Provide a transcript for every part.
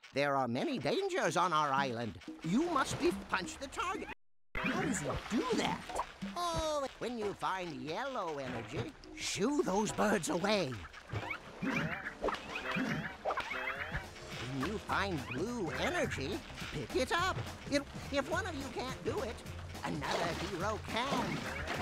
There are many dangers on our island. You must punch the target. How does he do that? Oh, when you find yellow energy, shoo those birds away. When you find blue energy, pick it up. If one of you can't do it, another hero can.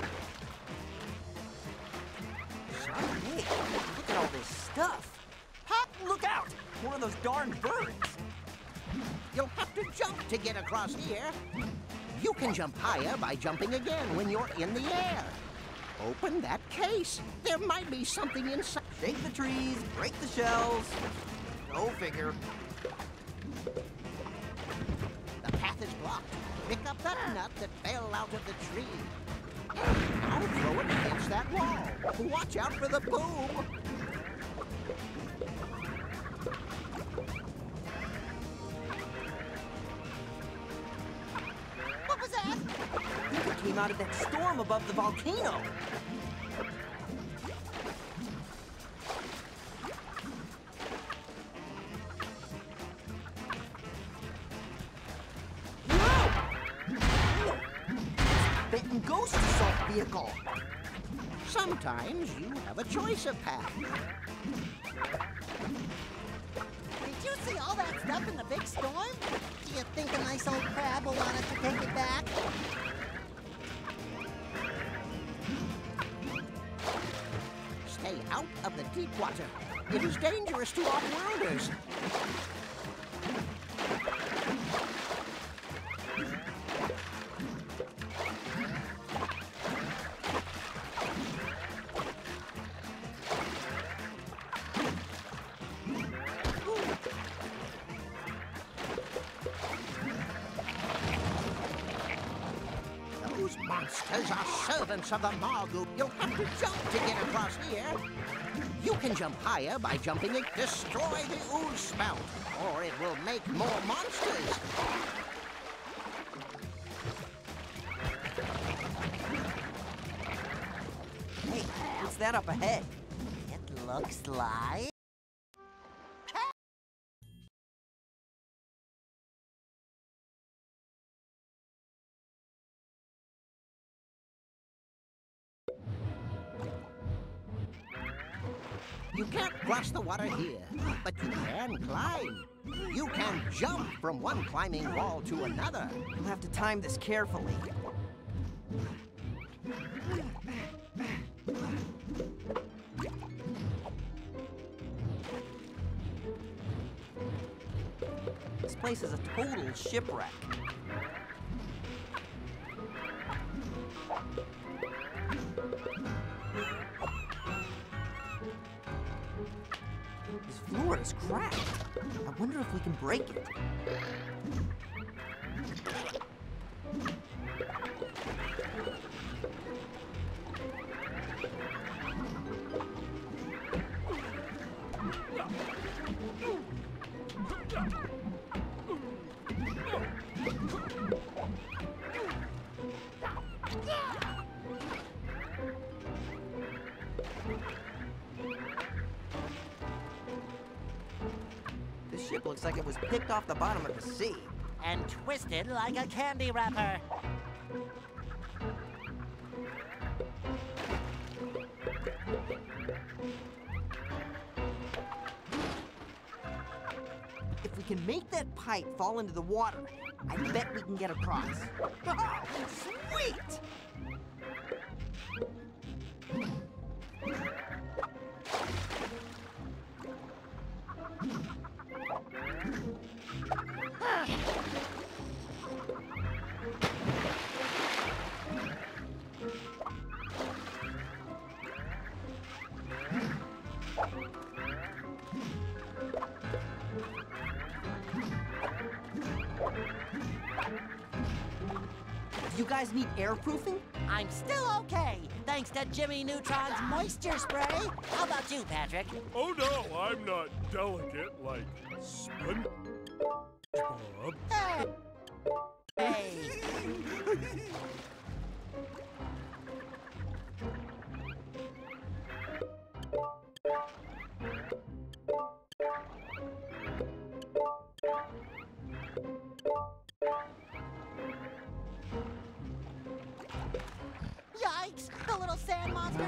Hey, look at all this stuff. Pop, look out! One of those darn birds. You'll have to jump to get across here. You can jump higher by jumping again when you're in the air. Open that case. There might be something inside. Shake the trees, break the shells. Go figure. The path is blocked. Pick up that nut that fell out of the tree. Now throw it against that wall. Watch out for the boom. What was that? I think it came out of that storm above the volcano. Benton Ghost Assault Vehicle. Sometimes you have a choice of path. Did you see all that stuff in the big storm? Do you think a nice old crab will want us to take it back? Stay out of the deep water. It is dangerous to off-worlders. Those monsters are servants of the Margu. You'll have to jump to get across here. You can jump higher by jumping and destroy the ooze spout, or it will make more monsters. Hey, what's that up ahead? It looks like... You can't cross the water here, but you can climb. You can jump from one climbing wall to another. You'll have to time this carefully. This place is a total shipwreck. This floor is cracked. I wonder if we can break it. This ship looks like it was picked off the bottom of the sea. and twisted like a candy wrapper. If we can make that pipe fall into the water, I bet we can get across. Oh, sweet! Do you guys need airproofing? I'm still okay, thanks to Jimmy Neutron's moisture spray. How about you, Patrick? Oh no, I'm not delicate like SpongeBob. Hey! Hey!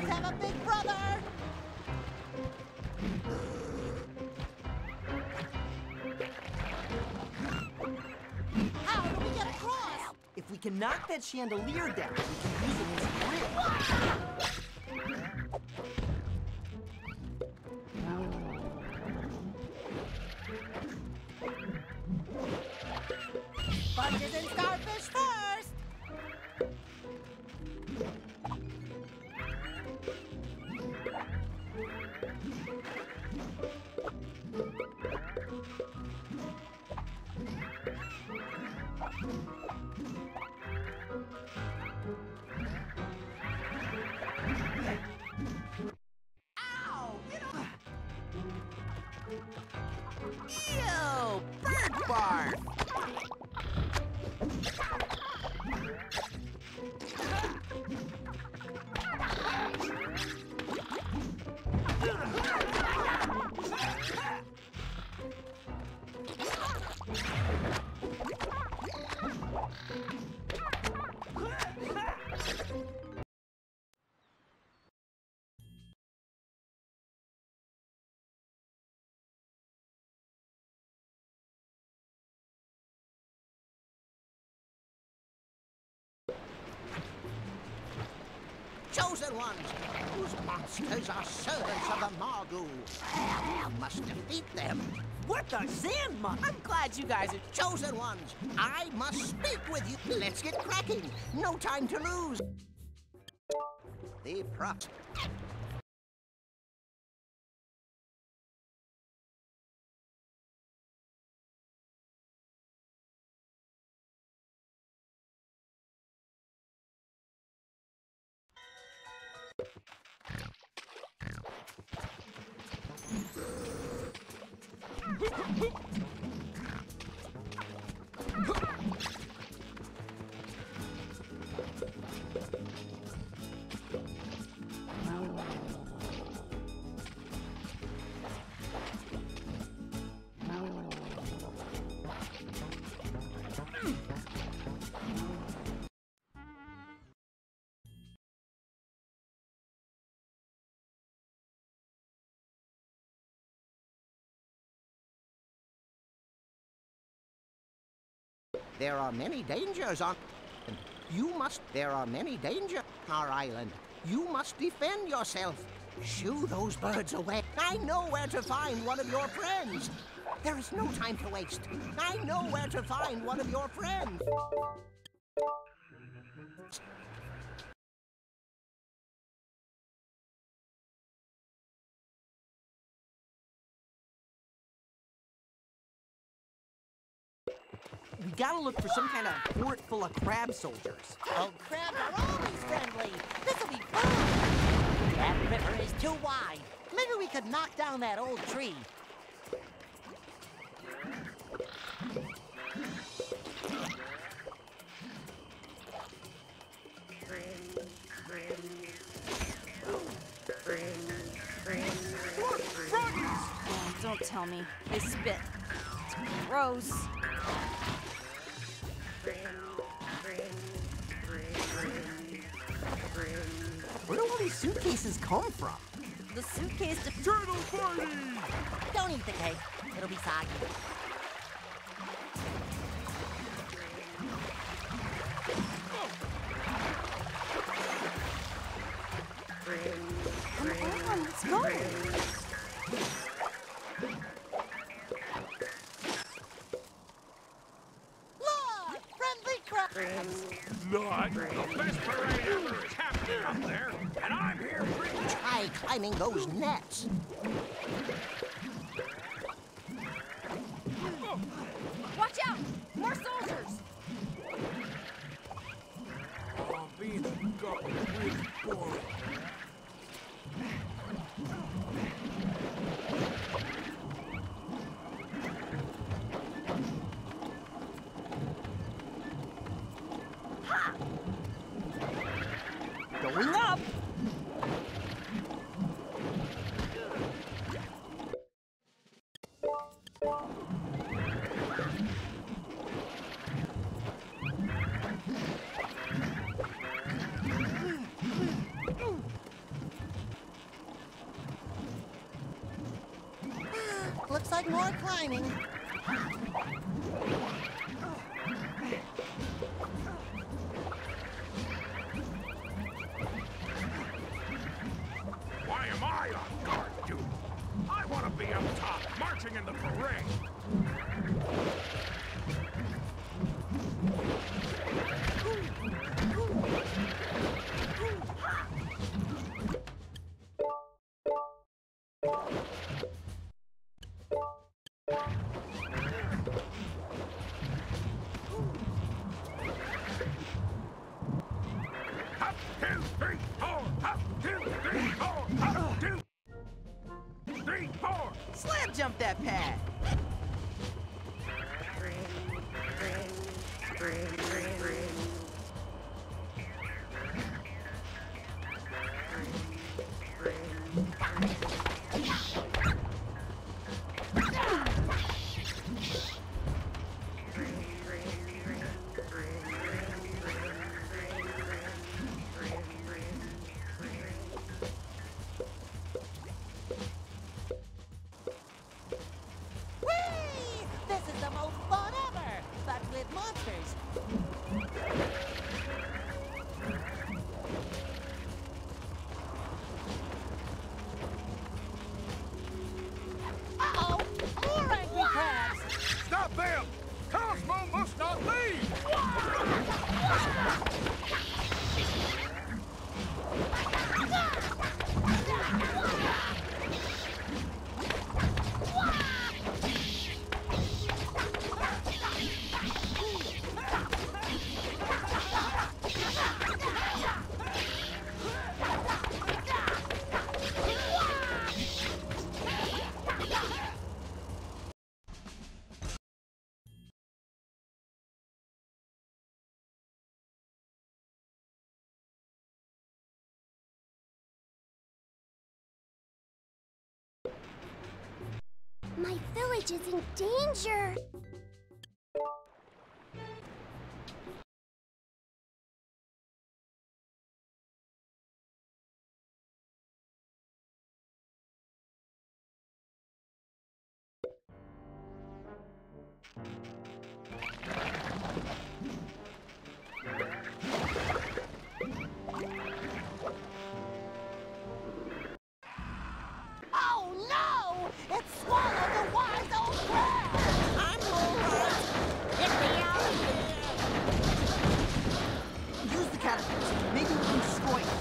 Monsters have a big brother! How do we get across? If we can knock that chandelier down, we can use it as a bridge. Sponges and starfish first! Ew! Bird barf! Chosen ones, those monsters are servants of the Margoo. You must defeat them. What the sand monster? I'm glad you guys are chosen ones. I must speak with you. Let's get cracking. No time to lose. The prop. There are many dangers on. There are many dangers on our island. You must defend yourself. Shoo those birds away. I know where to find one of your friends. There is no time to waste. I know where to find one of your friends. We gotta look for some kind of fort full of crab soldiers. Oh, crabs are always friendly. This'll be fun. That river is too wide. Maybe we could knock down that old tree. Oh, don't tell me. They spit. It's gross. Where do all these suitcases come from? The suitcase to... Turtle party! Don't eat the cake. It'll be soggy. Come on, let's go. Look! Friendly crabs! Not. The best parade ever is happening up there, and I'm here for you. Try climbing those nets. Watch out! More soldiers! Oh, being a guppy is really boring. Going up! Looks like more climbing. Why am I on guard duty? I want to be up top, marching in the parade. Up, 2, 3, 4. Up, 2, 3, 4. Up, 2, 3, 4. Slam jump that pad. Whee! This is the most fun ever, but with monsters. Uh-oh! More angry crabs! Stop them! Cosmo must not leave! My village is in danger! Oh no! It swallowed the wise old crab! I'm all right. Get me out of here! Use the catapults. Maybe we can destroy it.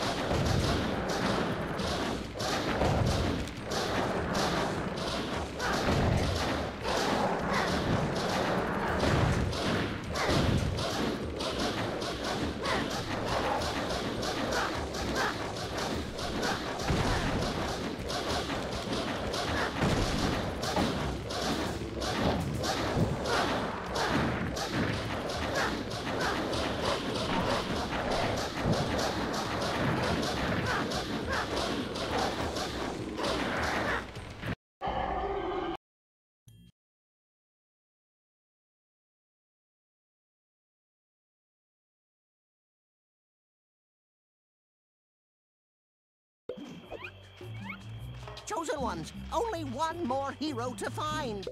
Chosen ones, only one more hero to find.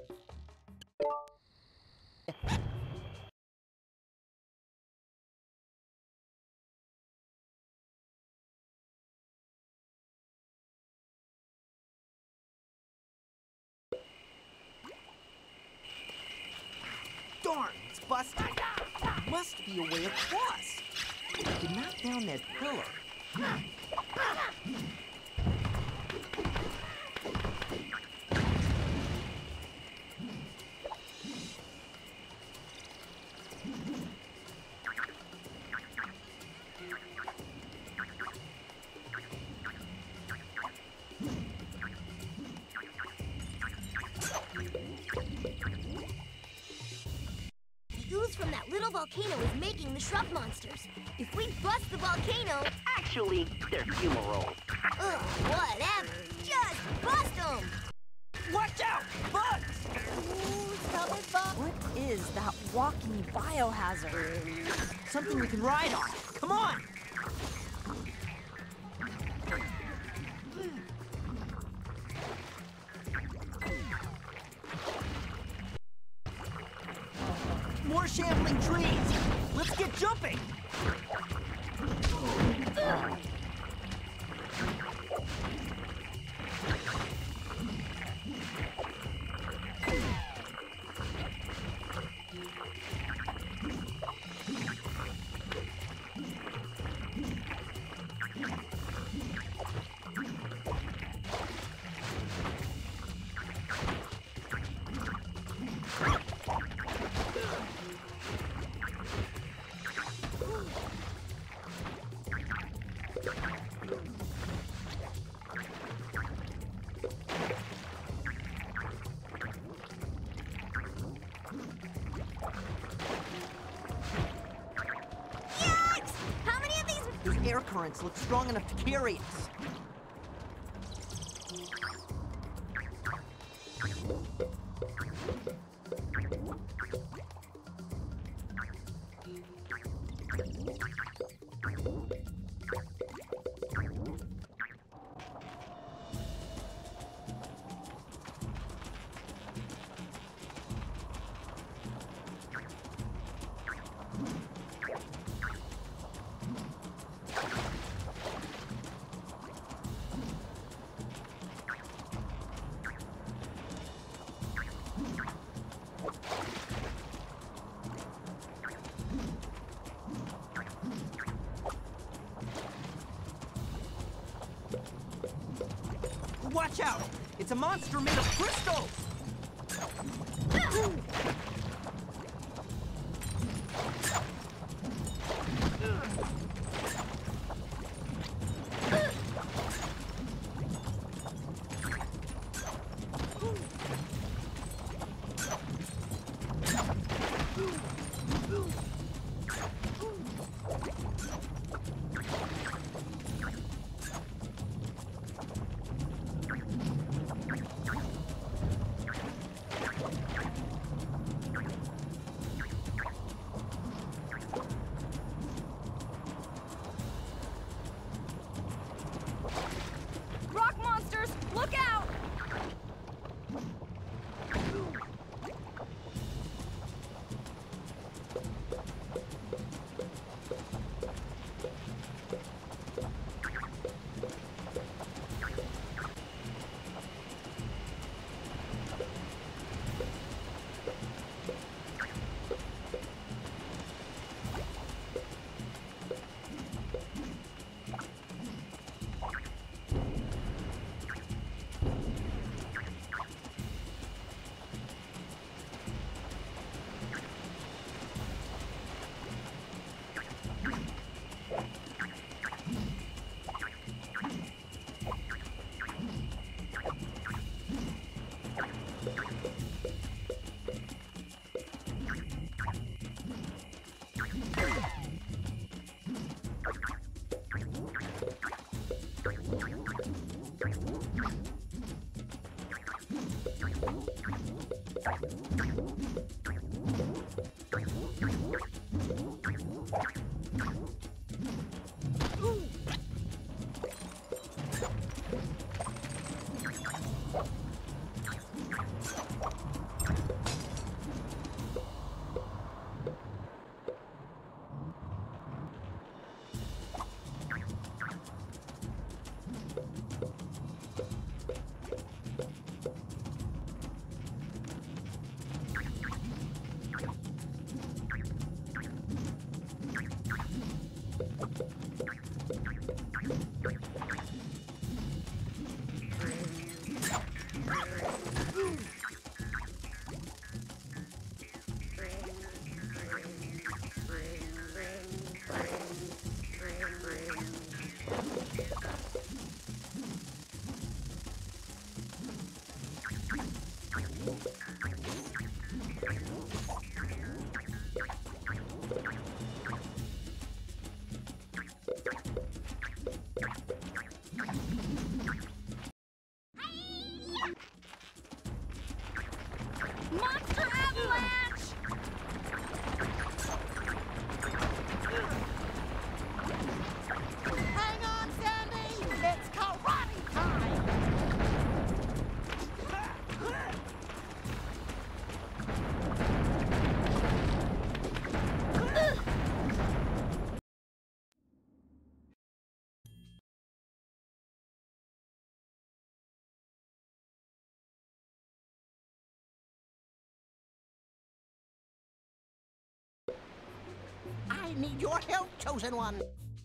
Darn, it's busted. Must be a way across. We can knock down that pillar. The ooze from that little volcano is making the shrub monsters. If we bust the volcano... Actually, they're fumarole. Ugh, whatever. Just bust them! Watch out! Bugs! Who's coming, Bob? What is that walking biohazard? Something we can ride on. Come on! more shambling trees! Let's get jumping! Yikes! How many of these? Those air currents look strong enough to carry us. Watch out! It's a monster made of crystals! Rock monsters, look out! need your help, Chosen One.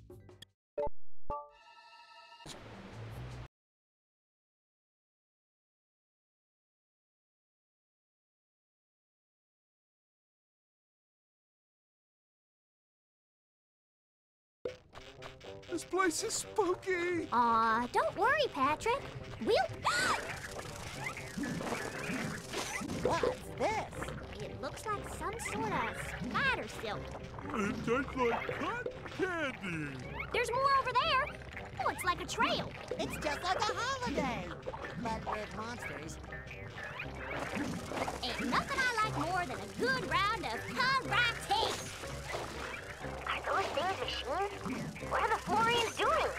This place is spooky. Aw, don't worry, Patrick. We'll... What's this? It looks like some sort of spider silk. It tastes like cotton candy. There's more over there. Oh, it's like a trail. It's just like a holiday, but with monsters. Ain't nothing I like more than a good round of karate. Are those things machines? What are the Florians doing?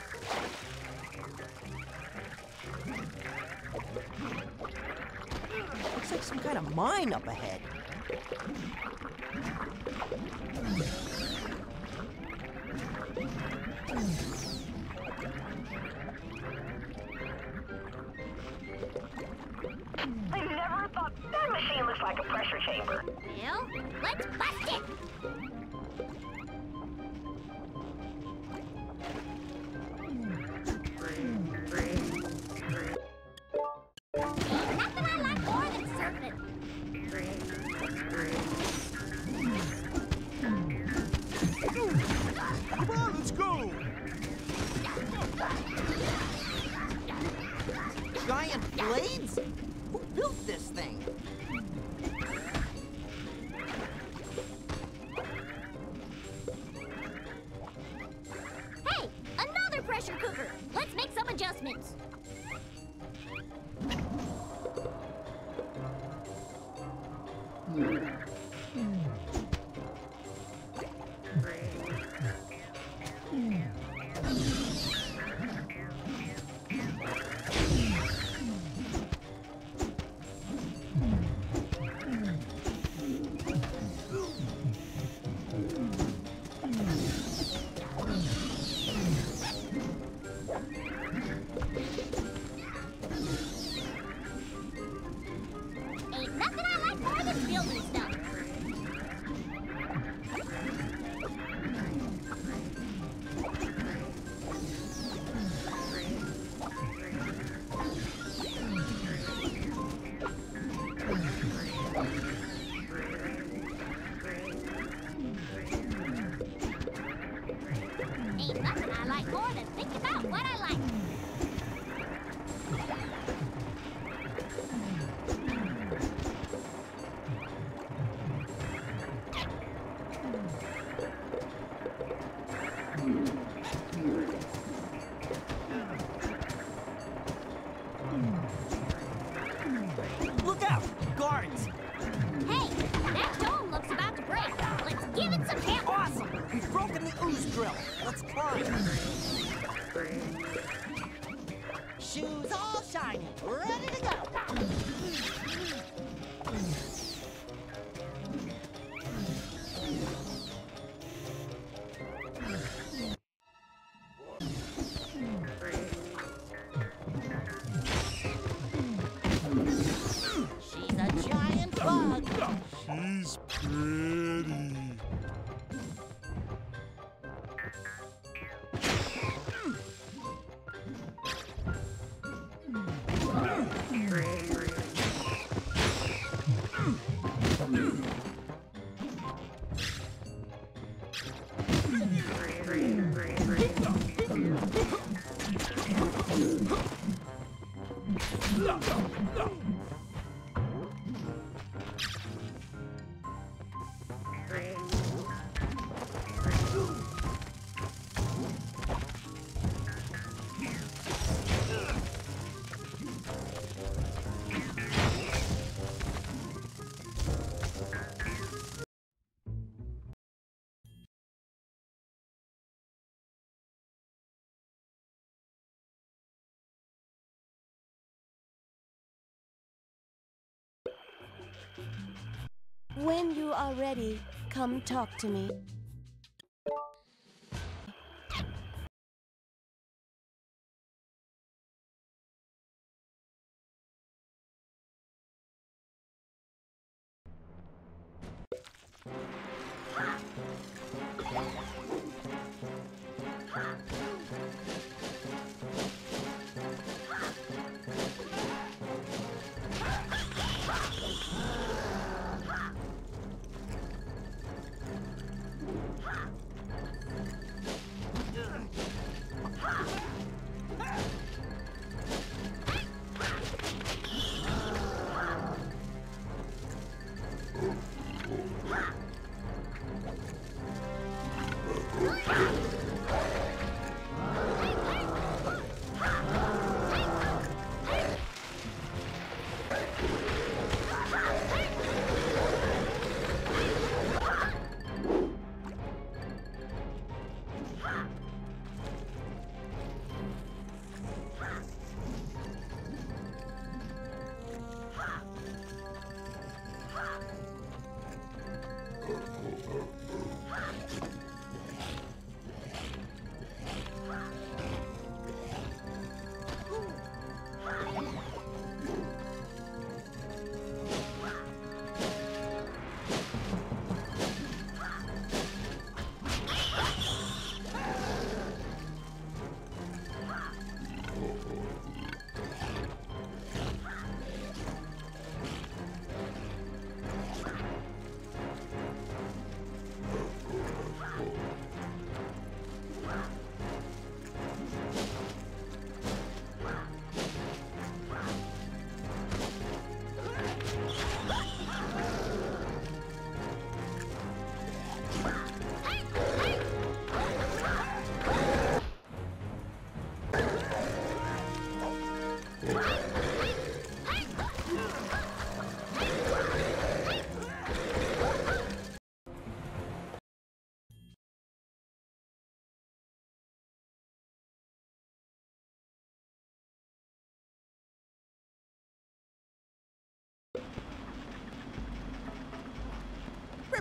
Looks like some kind of mine up ahead. I never thought that machine looks like a pressure chamber. Well, let's bust it. Ain't nothing I like more than surfing. Come on, let's go. Giant blades? Who built this thing? Hey, another pressure cooker. Let's make some adjustments. Ain't nothing I like more than building stuff. Ain't nothing I like more than thinking about what I like. Look out! Guards! Hey, that dome looks about to break. Let's give it some help. Awesome! We've broken the ooze drill. Let's climb. Shoes all shiny, ready to go. She's a giant bug. She's pretty. When you are ready, come talk to me.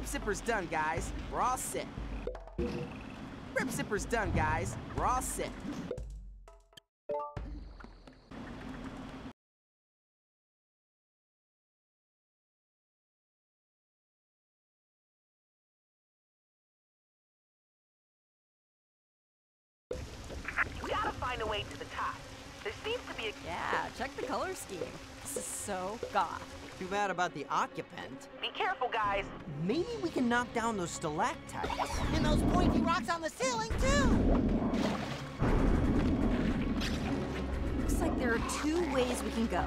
Zipper's done, guys. We're all set. Rip Zipper's done, guys. We're all set. We gotta find a way to the top. There seems to be a... Yeah, check the color scheme. This is so goth. Too bad about the occupant. Be careful, guys. Maybe we can knock down those stalactites. And those pointy rocks on the ceiling, too! Looks like there are 2 ways we can go.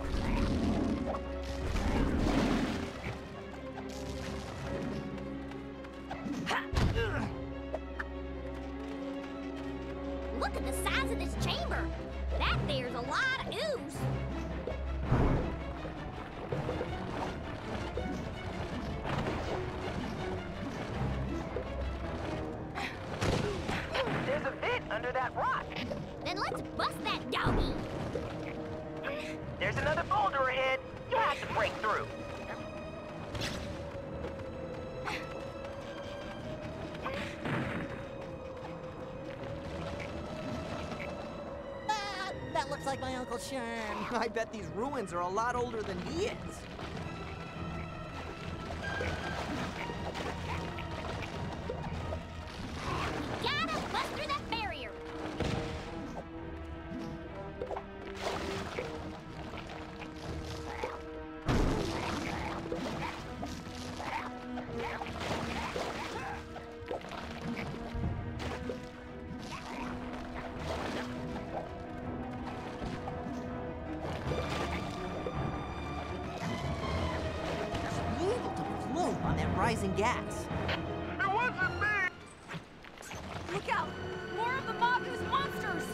Look at the size of this chamber. That there's a lot of ooze. There's a vent under that rock. Then let's bust that doggy. There's another boulder ahead. You have to break through. Ah, that looks like my Uncle Sherm. I bet these ruins are a lot older than he is. Gotta bust through that barrier. Be able to float on that rising gas. It wasn't me! Look out! More of the Magu's monsters!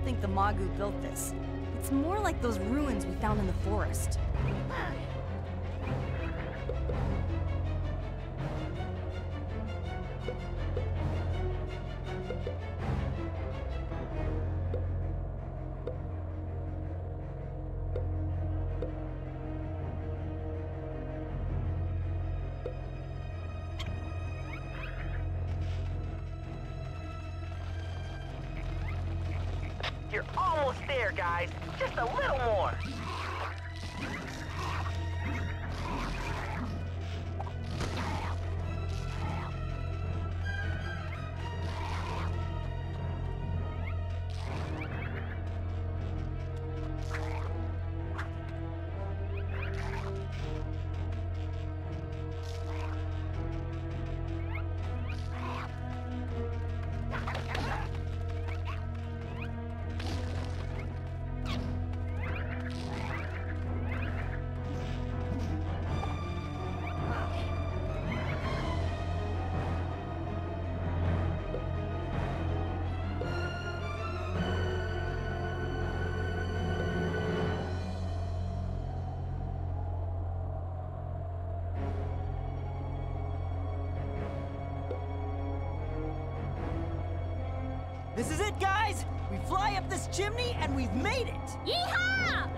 think the Magu built this. It's more like those ruins we found in the forest. You're almost there, guys. Just a little more. This is it, guys! We fly up this chimney and we've made it! Yeehaw!